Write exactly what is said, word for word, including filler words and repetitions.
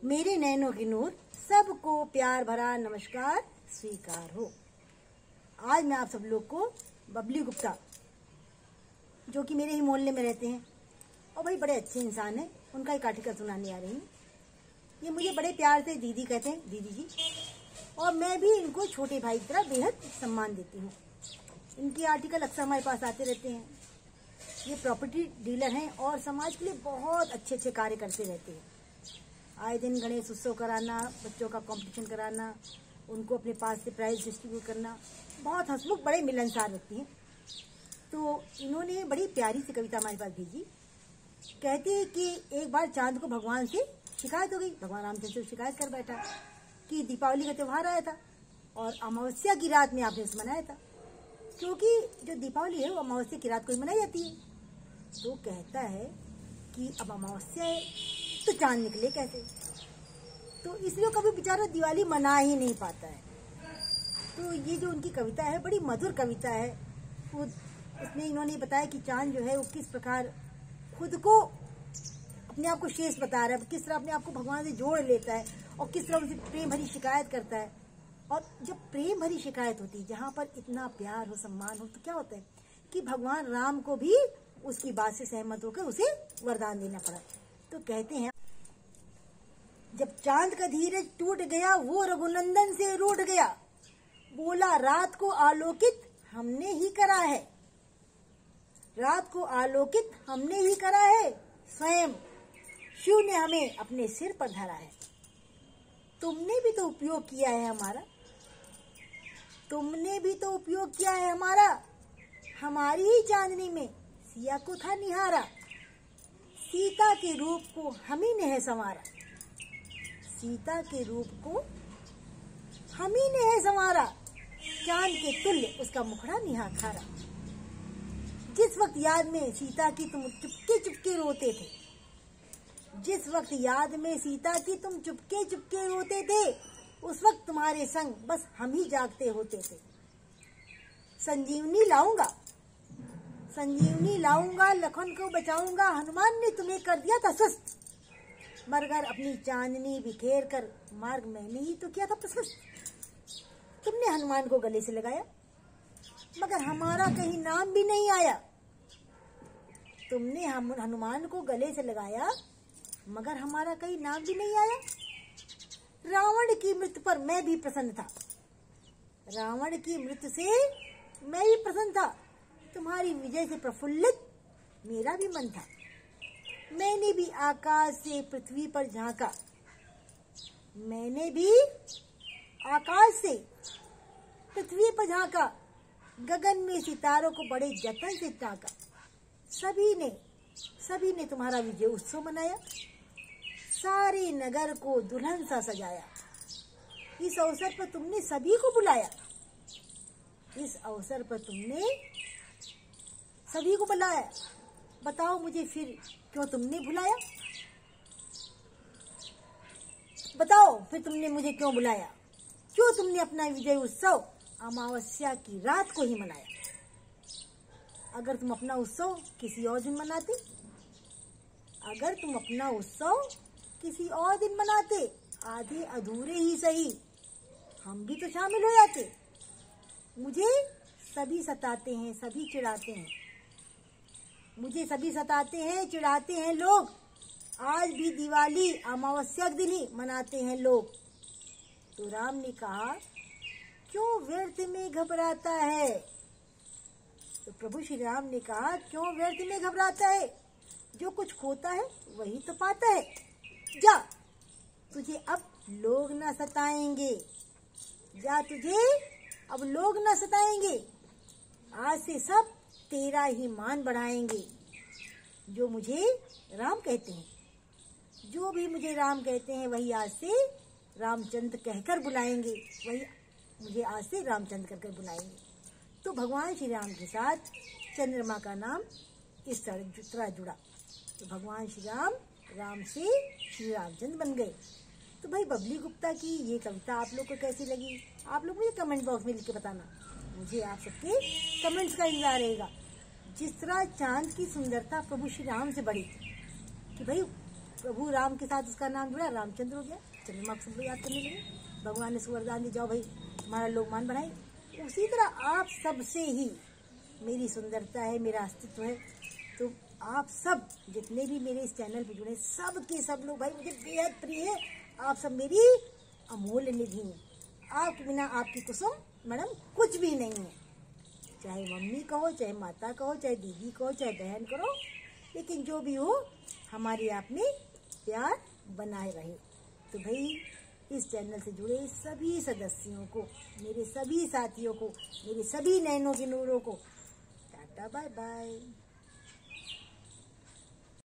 मेरे नैनों की नूर, सबको प्यार भरा नमस्कार स्वीकार हो। आज मैं आप सब लोग को बबली गुप्ता, जो कि मेरे ही मोहल्ले में रहते हैं और भाई बड़े अच्छे इंसान हैं, उनका एक आर्टिकल सुनाने आ रही हूँ। ये मुझे बड़े प्यार से दीदी कहते हैं, दीदी जी, और मैं भी इनको छोटे भाई की तरह बेहद सम्मान देती हूँ। इनके आर्टिकल अक्सर हमारे पास आते रहते हैं। ये प्रॉपर्टी डीलर हैं और समाज के लिए बहुत अच्छे अच्छे कार्य करते रहते हैं। आए दिन गणेश उत्सव कराना, बच्चों का कंपटीशन कराना, उनको अपने पास से प्राइज डिस्ट्रीब्यूट करना, बहुत हंसमुख, बड़े मिलनसार व्यक्ति हैं। तो इन्होंने बड़ी प्यारी सी कविता हमारे पास भेजी। कहते हैं कि एक बार चांद को भगवान से शिकायत हो गई। भगवान रामचंद्र से शिकायत कर बैठा कि दीपावली का त्योहार आया था और अमावस्या की रात में आपने इसे मनाया था, क्योंकि जो दीपावली है वो अमावस्या की रात को ही मनाई जाती है। तो कहता है कि अब अमावस्या है तो चांद निकले कैसे, तो इसलिए कभी बेचारा दिवाली मना ही नहीं पाता है। तो ये जो उनकी कविता है बड़ी मधुर कविता है। खुद उसमें इन्होंने बताया कि चांद जो है वो किस प्रकार खुद को, अपने आप को शेष बता रहा है, किस तरह अपने आप को भगवान से जोड़ लेता है और किस तरह उनसे प्रेम भरी शिकायत करता है। और जब प्रेम भरी शिकायत होती है, जहाँ पर इतना प्यार हो, सम्मान हो, तो क्या होता है कि भगवान राम को भी उसकी बात से सहमत होकर उसे वरदान देना पड़ा। तो कहते हैं, जब चांद का धीरज टूट गया, वो रघुनंदन से रूठ गया, बोला रात को आलोकित हमने ही करा है, रात को आलोकित हमने ही करा है, स्वयं शिव ने हमें अपने सिर पर धरा है। तुमने भी तो उपयोग किया है हमारा, तुमने भी तो उपयोग किया है हमारा, हमारी ही चांदनी में सिया को था निहारा, सीता के रूप को हम ही ने है संवारा, सीता के रूप को हम ही ने है संवारा, चांद के तुल्य उसका मुखड़ा निहारा। जिस वक्त याद में सीता की तुम चुपके चुपके रोते थे, जिस वक्त याद में सीता की तुम चुपके चुपके रोते थे, उस वक्त तुम्हारे संग बस हम ही जागते होते थे। संजीवनी लाऊंगा, संजीवनी लाऊंगा, लखन को बचाऊंगा, हनुमान ने तुम्हें कर दिया था सुस्त, मगर अपनी चांदनी बिखेर कर मार्ग मैंने ही तो किया था प्रशस्त। तुमने हनुमान को गले से लगाया, मगर हमारा कहीं नाम भी नहीं आया। तुमने हम हनुमान को गले से लगाया, मगर हमारा कहीं नाम भी नहीं आया। रावण की मृत्यु पर मैं भी प्रसन्न था, रावण की मृत्यु से मैं भी प्रसन्न था, तुम्हारी विजय से प्रफुल्लित मेरा भी मन था। मैंने भी आकाश से पृथ्वी पर झांका, मैंने भी आकाश से पृथ्वी पर झांका, गगन में सितारों को बड़े जतन से ताका। सभी ने सभी ने तुम्हारा विजय उत्सव मनाया, सारे नगर को दुल्हन सा सजाया। इस अवसर पर तुमने सभी को बुलाया, इस अवसर पर तुमने सभी को बुलाया। बताओ मुझे फिर क्यों तुमने बुलाया, बताओ फिर तुमने मुझे क्यों बुलाया, क्यों तुमने अपना विजय उत्सव अमावस्या की रात को ही मनाया। अगर तुम अपना उत्सव किसी और दिन मनाते, अगर तुम अपना उत्सव किसी और दिन मनाते, आधे अधूरे ही सही, हम भी तो शामिल हो जाते। मुझे सभी सताते हैं, सभी चिढ़ाते हैं, मुझे सभी सताते हैं, चिढ़ाते हैं लोग। आज भी दिवाली अमावस्या के दिन ही मनाते हैं लोग। तो राम ने कहा, क्यों व्यर्थ में घबराता है। तो प्रभु श्री राम ने कहा, क्यों व्यर्थ में घबराता है, जो कुछ खोता है वही तो पाता है। जा, तुझे अब लोग न सताएंगे, जा तुझे अब लोग न सताएंगे, आज से सब तेरा ही मान बढ़ाएंगे। जो मुझे राम कहते हैं, जो भी मुझे राम कहते हैं, वही आज से रामचंद्र कहकर बुलाएंगे, वही मुझे आज से रामचंद्र कहकर बुलाएंगे। तो भगवान श्री राम के साथ चंद्रमा का नाम इस तरह जुड़ा, तो भगवान श्री राम राम से श्री रामचंद्र बन गए। तो भाई बबली गुप्ता की ये कविता आप लोग को कैसी लगी, आप लोग मुझे कमेंट बॉक्स में लिख के बताना। मुझे आप सबके कमेंट्स का इंतजार रहेगा। जिस तरह चांद की सुंदरता प्रभु श्री राम से बढ़ी कि भाई प्रभु राम के साथ उसका नाम जुड़ा, रामचंद्र हो गया। चंद्रमा को सब लोग याद करने लगे। भगवान ने सुवरदान दी, जाओ भाई तुम्हारा लोग मान बढ़ाए। उसी तरह आप सबसे ही मेरी सुंदरता है, मेरा अस्तित्व है। तो आप सब जितने भी मेरे इस चैनल पे जुड़े, सब के सब लोग भाई मुझे बेहद प्रिय है। आप सब मेरी अमूल्य निधि हैं। आपके बिना आपकी कुसुम मैडम कुछ भी नहीं है। चाहे मम्मी कहो, चाहे माता कहो, चाहे दीदी कहो, चाहे बहन करो, लेकिन जो भी हो हमारे आप में प्यार बनाए रहे। तो भाई इस चैनल से जुड़े सभी सदस्यों को, मेरे सभी साथियों को, मेरे सभी नैनों के नूरों को टाटा बाय बाय।